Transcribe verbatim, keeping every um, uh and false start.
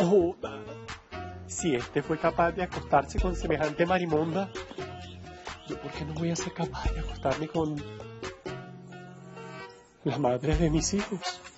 Joda. Si este fue capaz de acostarse con semejante marimonda, ¿yo por qué no voy a ser capaz de acostarme con la madre de mis hijos?